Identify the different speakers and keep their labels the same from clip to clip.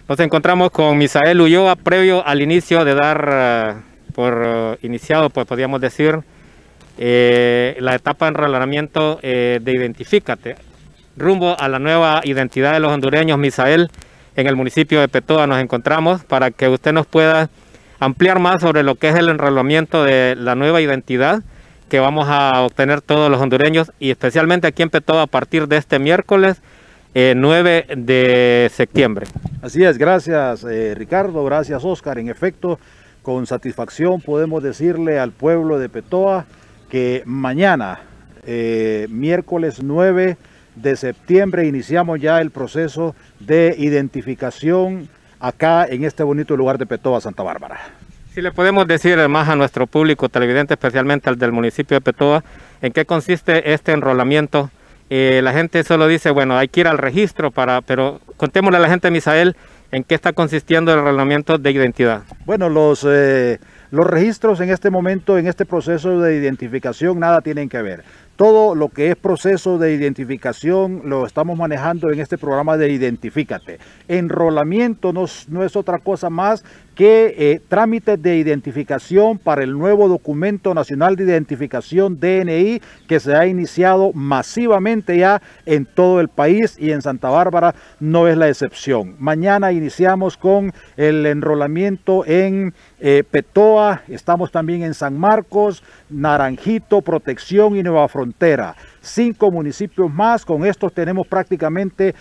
Speaker 1: Nos encontramos con Misael Ulloa, previo al inicio de dar por iniciado, pues podríamos decir, la etapa de enrolamiento de Identifícate, rumbo a la nueva identidad de los hondureños. Misael, en el municipio de Petóa nos encontramos para que usted nos pueda ampliar más sobre lo que es el enrolamiento de la nueva identidad que vamos a obtener todos los hondureños, y especialmente aquí en Petóa a partir de este miércoles 9 de septiembre.
Speaker 2: Así es, gracias Ricardo, gracias Oscar. En efecto, con satisfacción podemos decirle al pueblo de Petóa que mañana, miércoles 9 de septiembre, iniciamos ya el proceso de identificación acá en este bonito lugar de Petóa, Santa Bárbara.
Speaker 1: Si le podemos decir más a nuestro público televidente, especialmente al del municipio de Petóa, en qué consiste este enrolamiento. La gente solo dice, bueno, hay que ir al registro pero contémosle a la gente, Misael, en qué está consistiendo el enrolamiento de identidad.
Speaker 2: Bueno, los registros en este momento, en este proceso de identificación, nada tienen que ver. Todo lo que es proceso de identificación lo estamos manejando en este programa de Identifícate. Enrolamiento no es otra cosa más que trámites de identificación para el nuevo Documento Nacional de Identificación DNI, que se ha iniciado masivamente ya en todo el país, y en Santa Bárbara no es la excepción. Mañana iniciamos con el enrolamiento en Petóa, estamos también en San Marcos, Naranjito, Protección y Nueva Frontera. 5 municipios más. Con estos tenemos prácticamente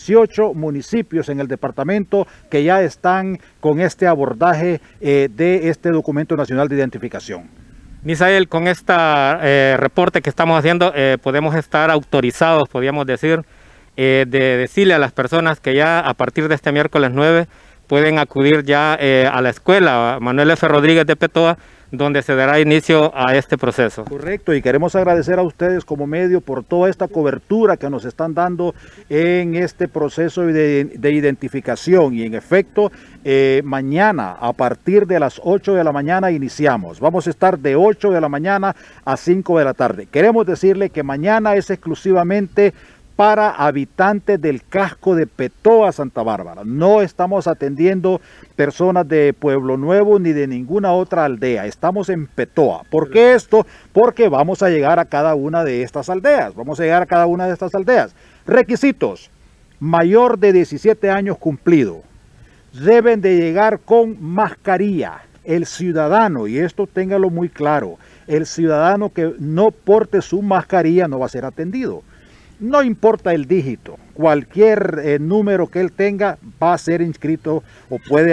Speaker 2: 18 municipios en el departamento que ya están con este abordaje de este Documento Nacional de Identificación.
Speaker 1: Misael, con este reporte que estamos haciendo, podemos estar autorizados, podríamos decir, de decirle a las personas que ya a partir de este miércoles 9 pueden acudir ya a la escuela Manuel F. Rodríguez de Petóa, donde se dará inicio a este proceso.
Speaker 2: Correcto, y queremos agradecer a ustedes como medio por toda esta cobertura que nos están dando en este proceso de identificación. Y en efecto, mañana a partir de las 8 de la mañana iniciamos. Vamos a estar de 8 de la mañana a 5 de la tarde. Queremos decirle que mañana es exclusivamente para habitantes del casco de Petóa, Santa Bárbara. No estamos atendiendo personas de Pueblo Nuevo ni de ninguna otra aldea. Estamos en Petóa. ¿Por qué esto? Porque vamos a llegar a cada una de estas aldeas. Requisitos: mayor de 17 años cumplido. Deben de llegar con mascarilla. El ciudadano, y esto téngalo muy claro, el ciudadano que no porte su mascarilla no va a ser atendido. No importa el dígito, cualquier número que él tenga va a ser inscrito o puede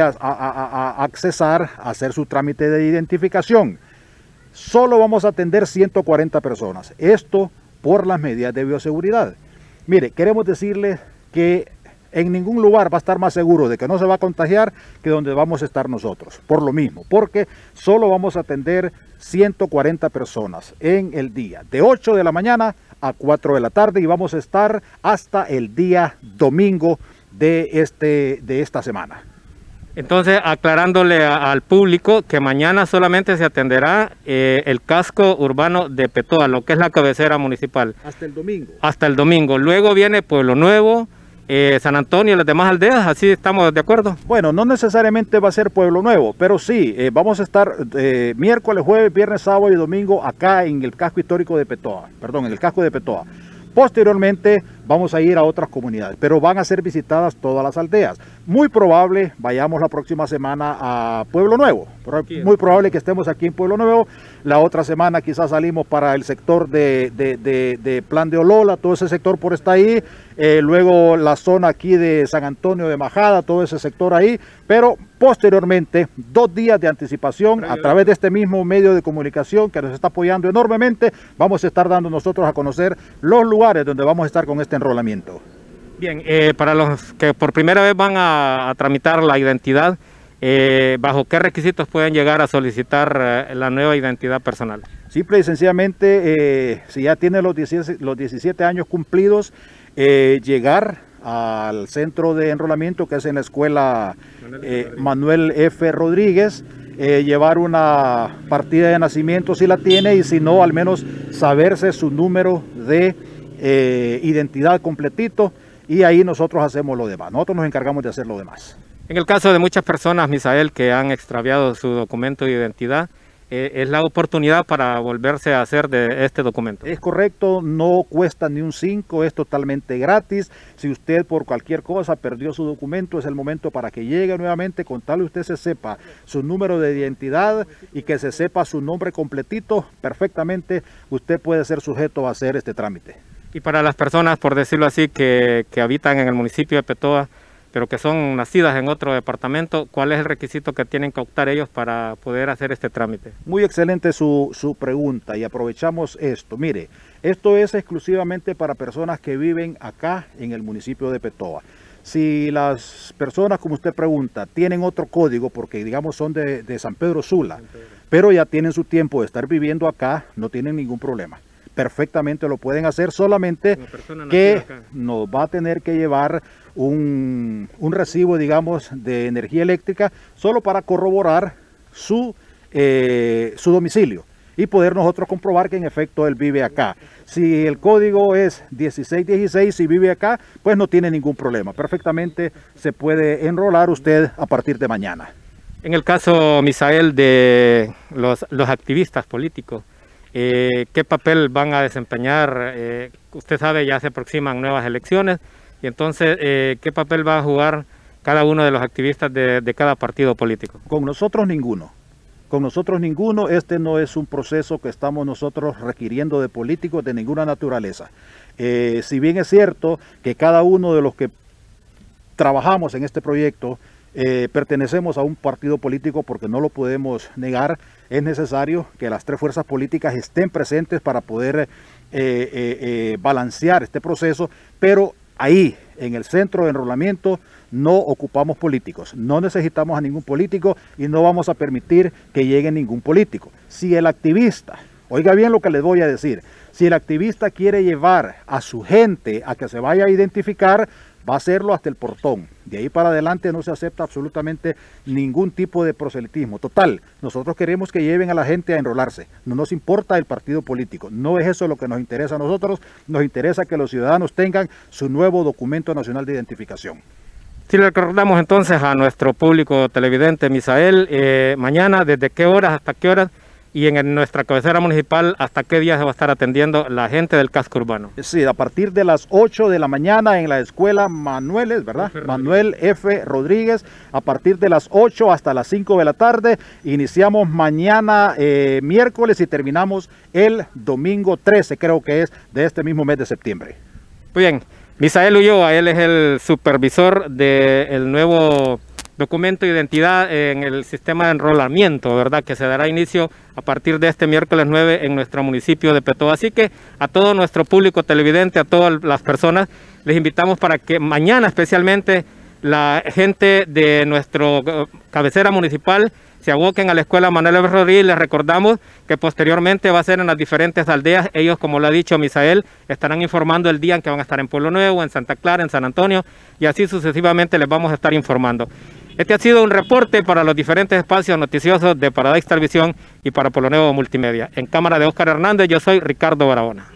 Speaker 2: accesar a hacer su trámite de identificación. Solo vamos a atender 140 personas. Esto por las medidas de bioseguridad. Mire, queremos decirles que en ningún lugar va a estar más seguro de que no se va a contagiar que donde vamos a estar nosotros. Por lo mismo, porque solo vamos a atender 140 personas en el día, de 8 de la mañana a 4 de la tarde, y vamos a estar hasta el día domingo de esta semana.
Speaker 1: Entonces, aclarándole al público que mañana solamente se atenderá el casco urbano de Petóa, lo que es la cabecera municipal.
Speaker 2: Hasta el domingo.
Speaker 1: Hasta el domingo. Luego viene Pueblo Nuevo, San Antonio y las demás aldeas. ¿Así estamos de acuerdo?
Speaker 2: Bueno, no necesariamente va a ser Pueblo Nuevo, pero sí, vamos a estar miércoles, jueves, viernes, sábado y domingo acá en el casco histórico de Petóa, en el casco de Petóa. Posteriormente vamos a ir a otras comunidades, pero van a ser visitadas todas las aldeas. Muy probable vayamos la próxima semana a Pueblo Nuevo. Muy probable que estemos aquí en Pueblo Nuevo. La otra semana quizás salimos para el sector de Plan de Olola, todo ese sector por está ahí. Luego la zona aquí de San Antonio de Majada, todo ese sector ahí. Pero posteriormente, 2 días de anticipación a través de este mismo medio de comunicación que nos está apoyando enormemente, vamos a estar dando nosotros a conocer los lugares donde vamos a estar con este enrolamiento.
Speaker 1: Bien, para los que por primera vez van a tramitar la identidad, ¿bajo qué requisitos pueden llegar a solicitar la nueva identidad personal?
Speaker 2: Simple y sencillamente, si ya tiene los 17 años cumplidos, llegar al centro de enrolamiento, que es en la escuela Manuel F. Rodríguez, llevar una partida de nacimiento si la tiene, y si no, al menos saberse su número de identidad completito, y ahí nosotros hacemos lo demás. Nosotros nos encargamos de hacer lo demás.
Speaker 1: En el caso de muchas personas, Misael, que han extraviado su documento de identidad, es la oportunidad para volverse a hacer de este documento.
Speaker 2: Es correcto, no cuesta ni un 5, es totalmente gratis. Si usted por cualquier cosa perdió su documento, es el momento para que llegue nuevamente, con tal que usted se sepa su número de identidad y que se sepa su nombre completito, perfectamente usted puede ser sujeto a hacer este trámite.
Speaker 1: Y para las personas, por decirlo así, que habitan en el municipio de Petoa, pero que son nacidas en otro departamento, ¿cuál es el requisito que tienen que optar ellos para poder hacer este trámite?
Speaker 2: Muy excelente su pregunta y aprovechamos esto. Mire, esto es exclusivamente para personas que viven acá en el municipio de Petoa. Si las personas, como usted pregunta, tienen otro código, porque digamos son de San Pedro Sula, pero ya tienen su tiempo de estar viviendo acá, no tienen ningún problema. Perfectamente lo pueden hacer, solamente que nos va a tener que llevar un recibo, digamos, de energía eléctrica solo para corroborar su domicilio y poder nosotros comprobar que en efecto él vive acá. Si el código es 1616 y vive acá, pues no tiene ningún problema. Perfectamente se puede enrolar usted a partir de mañana.
Speaker 1: En el caso, Misael, de los activistas políticos, ¿qué papel van a desempeñar? Usted sabe, ya se aproximan nuevas elecciones, y entonces, ¿qué papel va a jugar cada uno de los activistas de cada partido político?
Speaker 2: Con nosotros ninguno. Con nosotros ninguno. Este no es un proceso que estamos nosotros requiriendo de políticos de ninguna naturaleza. Si bien es cierto que cada uno de los que trabajamos en este proyecto pertenecemos a un partido político, porque no lo podemos negar, es necesario que las tres fuerzas políticas estén presentes para poder balancear este proceso, pero ahí, en el centro de enrolamiento, no ocupamos políticos, no necesitamos a ningún político y no vamos a permitir que llegue ningún político. Si el activista, oiga bien lo que les voy a decir, si el activista quiere llevar a su gente a que se vaya a identificar, va a hacerlo hasta el portón. De ahí para adelante no se acepta absolutamente ningún tipo de proselitismo. Total, nosotros queremos que lleven a la gente a enrolarse. No nos importa el partido político. No es eso lo que nos interesa a nosotros. Nos interesa que los ciudadanos tengan su nuevo documento nacional de identificación.
Speaker 1: Si le recordamos entonces a nuestro público televidente, Misael, mañana, ¿desde qué horas hasta qué horas? Y en nuestra cabecera municipal, ¿hasta qué día se va a estar atendiendo la gente del casco urbano?
Speaker 2: Sí, a partir de las 8 de la mañana en la escuela Manuel, ¿verdad? Manuel F. Rodríguez, a partir de las 8 hasta las 5 de la tarde. Iniciamos mañana miércoles y terminamos el domingo 13, creo que es, de este mismo mes de septiembre.
Speaker 1: Muy bien, Misael Ulloa, él es el supervisor del nuevo documento de identidad en el sistema de enrolamiento, ¿verdad? Que se dará inicio a partir de este miércoles 9 en nuestro municipio de Petoa. Así que a todo nuestro público televidente, a todas las personas, les invitamos para que mañana especialmente la gente de nuestra cabecera municipal se aboquen a la escuela Manuel F. Rodríguez. Les recordamos que posteriormente va a ser en las diferentes aldeas. Ellos, como lo ha dicho Misael, estarán informando el día en que van a estar en Pueblo Nuevo, en Santa Clara, en San Antonio, y así sucesivamente les vamos a estar informando. Este ha sido un reporte para los diferentes espacios noticiosos de Paradise Televisión y para Pueblo Nuevo Multimedia. En cámara de Óscar Hernández, yo soy Ricardo Barahona.